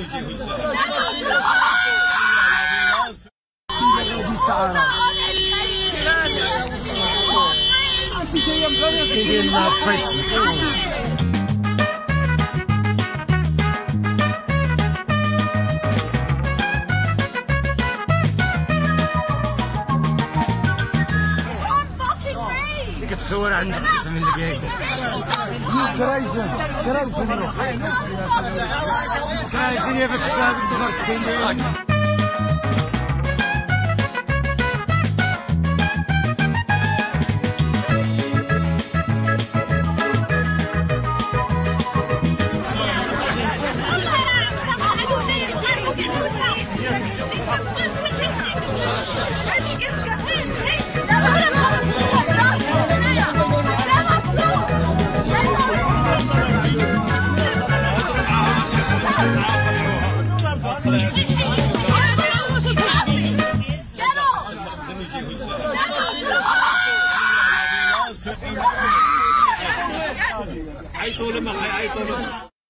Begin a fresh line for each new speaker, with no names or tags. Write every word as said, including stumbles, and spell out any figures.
تصور عندك اسم من دقيقة كرايزن كرايزن كرايزن يا بك السابق تفرقتين ديالك عيطوا لما عيطوا لما